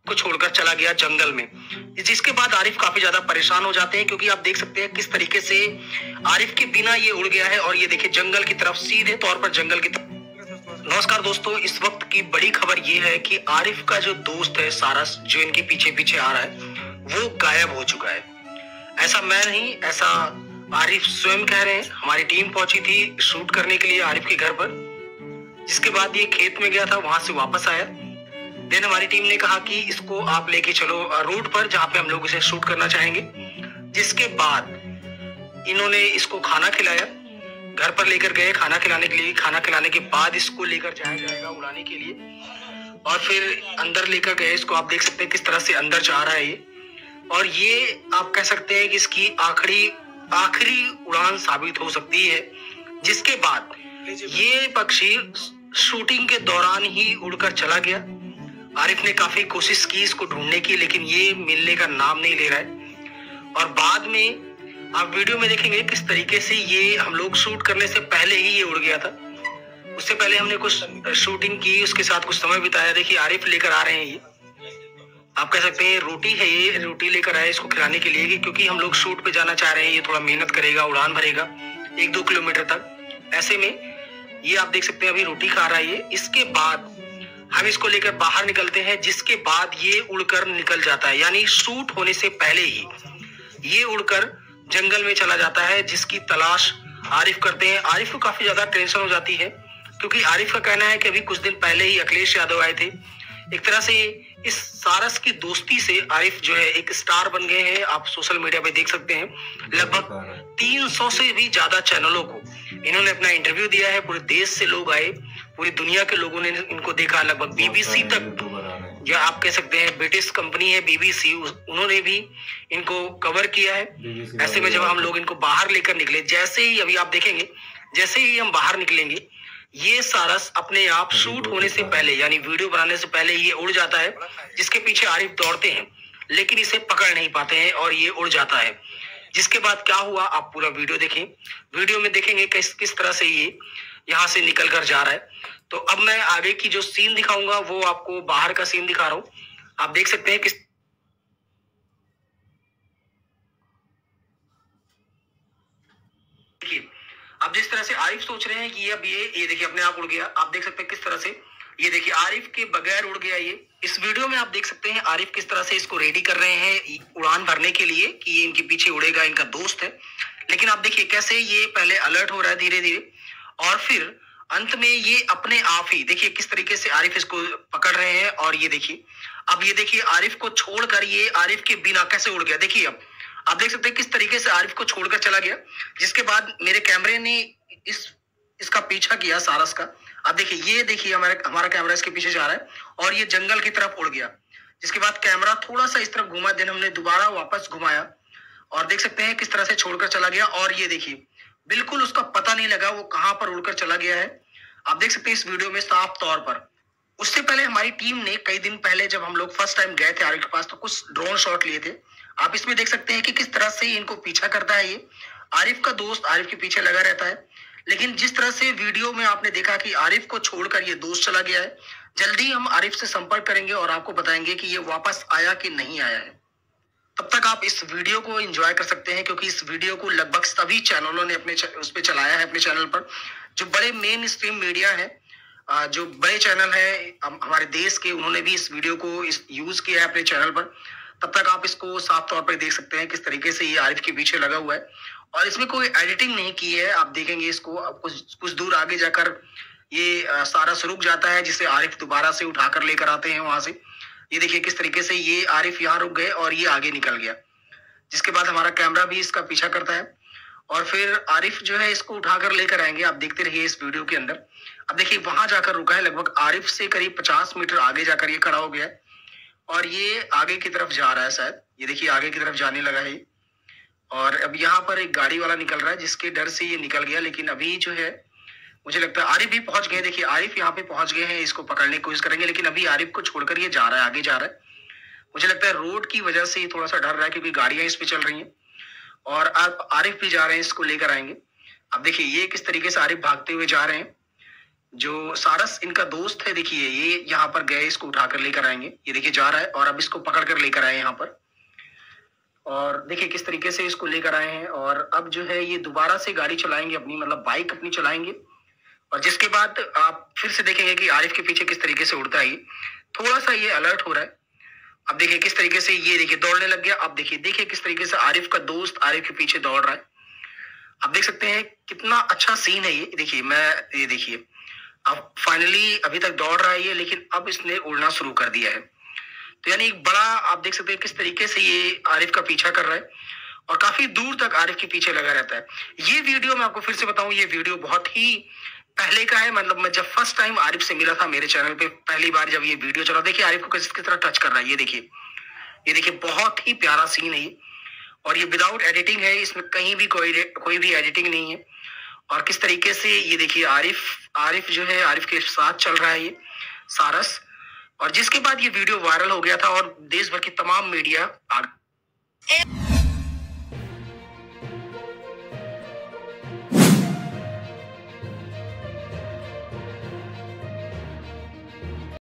को छोड़कर चला गया जंगल में, जिसके बाद आरिफ काफी ज्यादा परेशान हो जाते हैं क्योंकि आप देख सकते हैं किस तरीके से आरिफ के बिना ये उड़ गया है और ये देखिए जंगल की तरफ, सीधे तौर पर जंगल की तरफ। नमस्कार दोस्तों, इस वक्त की बड़ी खबर ये है कि आरिफ का जो दोस्त है सारस, जो इनके पीछे पीछे आ रहा है, वो गायब हो चुका है। ऐसा मैं नहीं, ऐसा आरिफ स्वयं कह रहे हैं। हमारी टीम पहुंची थी शूट करने के लिए आरिफ के घर पर, जिसके बाद ये खेत में गया था, वहां से वापस आया। देन हमारी टीम ने कहा कि इसको आप लेके चलो रोड पर जहां पे हम लोग इसे शूट करना चाहेंगे। जिसके बाद इन्होंने इसको खाना खिलाया, घर पर लेकर गए खाना खिलाने के लिए। खाना खिलाने के बाद इसको लेकर जाया जाएगा उड़ाने के लिए और फिर अंदर लेकर गए इसको। आप देख सकते हैं किस तरह से अंदर जा रहा है ये, और ये आप कह सकते हैं कि इसकी आखिरी उड़ान साबित हो सकती है। जिसके बाद ये पक्षी शूटिंग के दौरान ही उड़कर चला गया। आरिफ ने काफी कोशिश की इसको ढूंढने की, लेकिन ये मिलने का नाम नहीं ले रहा है। और बाद में आप वीडियो में देखेंगे किस तरीके से ये हम लोग शूट करने से पहले ही ये उड़ गया था। उससे पहले हमने कुछ शूटिंग की, उसके साथ कुछ समय बिताया। देखिए आरिफ लेकर आ रहे हैं ये, आप कह सकते हैं रोटी है, ये रोटी लेकर आए इसको खिलाने के लिए, क्योंकि हम लोग शूट पे जाना चाह रहे हैं। ये थोड़ा मेहनत करेगा, उड़ान भरेगा 1-2 किलोमीटर तक। ऐसे में ये आप देख सकते हैं अभी रोटी खा रहा है ये। इसके बाद हम इसको लेकर बाहर निकलते हैं, जिसके बाद ये उड़कर निकल जाता है, यानी शूट होने से पहले ही ये उड़कर जंगल में चला जाता है, जिसकी तलाश आरिफ करते हैं। आरिफ को काफी ज्यादा टेंशन हो जाती है, क्योंकि आरिफ का कहना है कि अभी कुछ दिन पहले ही अखिलेश यादव आए थे। एक तरह से इस सारस की दोस्ती से आरिफ जो है एक स्टार बन गए हैं। आप सोशल मीडिया पे देख सकते हैं लगभग 300 से भी ज्यादा चैनलों को इन्होंने अपना इंटरव्यू दिया है। पूरे देश से लोग आए, पूरी दुनिया के लोगों ने इनको देखा, लगभग बीबीसी तक, या आप कह सकते हैं ब्रिटिश कंपनी है बीबीसी, उन्होंने भी इनको कवर किया है। ऐसे में जब हम लोग इनको बाहर लेकर निकले, जैसे ही अभी आप देखेंगे, जैसे ही हम बाहर निकलेंगे, ये सारस अपने आप शूट होने से पहले, यानी वीडियो बनाने से पहले ये उड़ जाता है, जिसके पीछे आरिफ दौड़ते हैं, लेकिन इसे पकड़ नहीं पाते हैं और ये उड़ जाता है। जिसके बाद क्या हुआ आप पूरा वीडियो देखें। वीडियो में देखेंगे किस तरह से ये यहाँ से निकल कर जा रहा है। तो अब मैं आगे की जो सीन दिखाऊंगा वो आपको बाहर का सीन दिखा रहा हूँ। आप देख सकते हैं किस अब जिस तरह से आरिफ सोच रहे हैं कि अब ये देखिए अपने आप उड़ गया। आप देख सकते हैं किस तरह से ये देखिए आरिफ के बगैर उड़ गया ये। इस वीडियो में आप देख सकते हैं आरिफ किस तरह से इसको रेडी कर रहे हैं उड़ान भरने के लिए कि ये इनके पीछे उड़ेगा, इनका दोस्त है। लेकिन आप देखिए कैसे ये पहले अलर्ट हो रहा है धीरे धीरे, और फिर अंत में ये अपने आप ही देखिए किस तरीके से आरिफ इसको पकड़ रहे हैं। और ये देखिए अब ये देखिए आरिफ को छोड़कर ये आरिफ के बिना कैसे उड़ गया। देखिए अब आप देख सकते हैं किस तरीके से आरिफ को छोड़कर चला गया। जिसके बाद मेरे कैमरे ने इसका पीछा किया सारस का। आप देखिए ये देखिए हमारा कैमरा इसके पीछे जा रहा है और ये जंगल की तरफ उड़ गया। जिसके बाद कैमरा थोड़ा सा इस तरफ घुमा, देन हमने दोबारा वापस घुमाया और देख सकते हैं किस तरह से छोड़कर चला गया। और ये देखिए बिल्कुल उसका पता नहीं लगा वो कहां पर उड़कर चला गया है। आप देख सकते हैं इस वीडियो में साफ तौर पर। उससे पहले हमारी टीम ने कई दिन पहले जब हम लोग फर्स्ट टाइम गए थे आरिफ के पास, तो कुछ ड्रोन शॉट लिए थे। आप इसमें देख सकते हैं कि किस तरह से इनको पीछा करता है ये। आरिफ का दोस्त आरिफ के पीछे लगा रहता है, लेकिन जिस तरह से वीडियो में आपने देखा कि आरिफ को छोड़कर ये दोस्त चला गया है, जल्दी हम आरिफ से संपर्क करेंगे और आपको बताएंगे कि ये वापस आया कि नहीं आया है। तब तक आप इस वीडियो को एंजॉय कर सकते हैं, क्योंकि इस वीडियो को लगभग सभी चैनलों ने अपने उस पर चलाया है, अपने चैनल पर। जो बड़े मेन स्ट्रीम मीडिया है, जो बड़े चैनल है हमारे देश के, उन्होंने भी इस वीडियो को यूज किया है अपने चैनल पर। तब तक आप इसको साफ तौर पर देख सकते हैं किस तरीके से ये आरिफ के पीछे लगा हुआ है और इसमें कोई एडिटिंग नहीं की है। आप देखेंगे इसको, अब कुछ दूर आगे जाकर ये सारस रुक जाता है, जिसे आरिफ दोबारा से उठाकर लेकर आते हैं वहां से। ये देखिए किस तरीके से ये आरिफ यहाँ रुक गए और ये आगे निकल गया। जिसके बाद हमारा कैमरा भी इसका पीछा करता है और फिर आरिफ जो है इसको उठाकर लेकर आएंगे। आप देखते रहिए इस वीडियो के अंदर। अब देखिए वहां जाकर रुका है, लगभग आरिफ से करीब 50 मीटर आगे जाकर ये खड़ा हो गया है और ये आगे की तरफ जा रहा है शायद। ये देखिए आगे की तरफ जाने लगा है और अब यहाँ पर एक गाड़ी वाला निकल रहा है, जिसके डर से ये निकल गया। लेकिन अभी जो है मुझे लगता है आरिफ भी पहुंच गए। देखिए आरिफ यहाँ पे पहुंच गए हैं, इसको पकड़ने की कोशिश करेंगे, लेकिन अभी आरिफ को छोड़कर ये जा रहा है, आगे जा रहा है। मुझे लगता है रोड की वजह से ये थोड़ा सा डर रहा है, क्योंकि गाड़ियां इस पे चल रही हैं और आरिफ भी जा रहे हैं, इसको लेकर आएंगे। अब देखिए ये किस तरीके से आरिफ भागते हुए जा रहे हैं। जो सारस इनका दोस्त है, देखिए ये यहाँ पर गए, इसको उठाकर लेकर आएंगे, ये देखिए जा रहा है और अब इसको पकड़ कर लेकर आए यहाँ पर। और देखिए किस तरीके से इसको लेकर आए हैं और अब जो है ये दोबारा से गाड़ी चलाएंगे अपनी, मतलब बाइक अपनी चलाएंगे। और जिसके बाद आप फिर से देखेंगे कि आरिफ के पीछे किस तरीके से उड़ता है। थोड़ा सा ये अलर्ट हो रहा है। अब देखिए किस तरीके से ये देखिए दौड़ने लग गया। अब देखिए किस तरीके से आरिफ का दोस्त आरिफ के पीछे दौड़ रहा है। आप देख सकते हैं कितना अच्छा सीन है ये। देखिए ये देखिए अब फाइनली अभी तक दौड़ रहा है ये, लेकिन अब इसने उड़ना शुरू कर दिया है। तो यानी एक बड़ा, आप देख सकते हैं किस तरीके से ये आरिफ का पीछा कर रहा है और काफी दूर तक आरिफ के पीछे लगा रहता है। ये वीडियो मैं आपको फिर से बताऊं, ये वीडियो बहुत ही पहले का है। मतलब मैं जब फर्स्ट टाइम आरिफ से मिला था मेरे चैनल पे, पहली बार जब ये वीडियो चला, देखिए आरिफ को किस तरह टच कर रहा है। ये देखिए बहुत ही प्यारा सीन है ये। और ये विदाउट एडिटिंग है, इसमें कहीं भी कोई भी एडिटिंग नहीं है। और किस तरीके से ये देखिए आरिफ जो है, आरिफ के साथ चल रहा है ये सारस। और जिसके बाद ये वीडियो वायरल हो गया था और देश भर की तमाम मीडिया